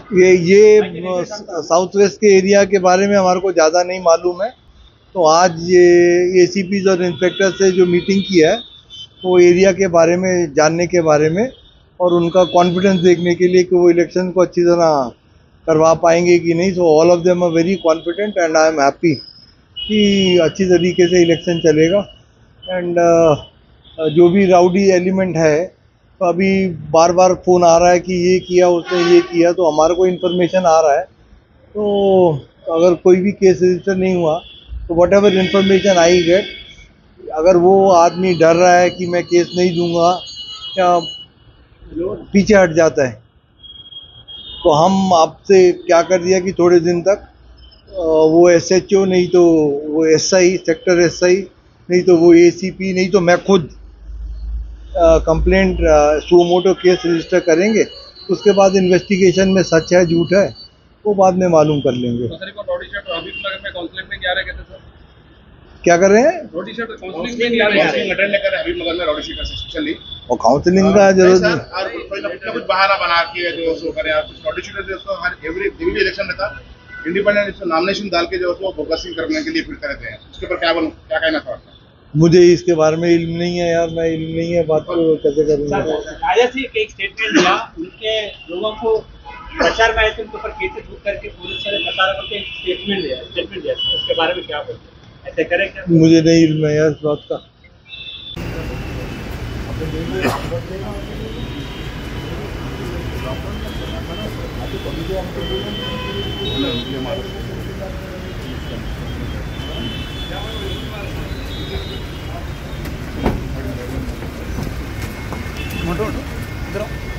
ये south west के area के बारे में हमारे को ज़्यादा नहीं मालूम है। तो आज ये एसीपीज और इंस्पेक्टर से जो मीटिंग की है वो एरिया के बारे में जानने के बारे में और उनका कॉन्फिडेंस देखने के लिए कि वो इलेक्शन को अच्छी तरह करवा पाएंगे कि नहीं। So all of them are very confident and I am happy कि अच्छी तरीके से इलेक्शन चलेगा। एंड जो भी राउडी एलिमेंट है, तो अभी बार बार फ़ोन आ रहा है कि ये किया उसने ये किया, तो हमारे को इन्फॉर्मेशन आ रहा है। तो अगर कोई भी केस रजिस्टर नहीं हुआ तो whatever information I get, अगर वो आदमी डर रहा है कि मैं केस नहीं दूंगा या पीछे हट जाता है, तो हम आपसे क्या कर दिया कि थोड़े दिन तक वो एसएचओ नहीं तो वो एसआई, सेक्टर एसआई, नहीं तो वो एसीपी, नहीं तो मैं खुद complaint suo motu case register करेंगे। उसके बाद इन्वेस्टिगेशन में सच है झूठ है वो बाद में मालूम कर लेंगे। क्या कर रहे हैं? और काउंसलिंग का जरूरत नहीं, कुछ बहाना बना के जो सो करें आप कुछ नोटिस जो हर एवरी इलेक्शन में था इंडिपेंडेंट नॉमिनेशन डाल के जो है फोकसिंग करने के लिए फिरते रहते हैं, उसके ऊपर क्या कहना था? मुझे इसके बारे में इल्म नहीं है यार, मैं इल्म नहीं है बात को कैसे करूँगा। राजा सिंह एक स्टेटमेंट दिया, उनके लोगों को प्रचार में आए थे, उनके ऊपर केसेस बुक करके पुलिस वाले प्रचार करके स्टेटमेंट दिया, उसके बारे में क्या बोलते हैं, ऐसे करें क्या? मुझे नहीं इल्म है यार इस बात का। मोटो इधर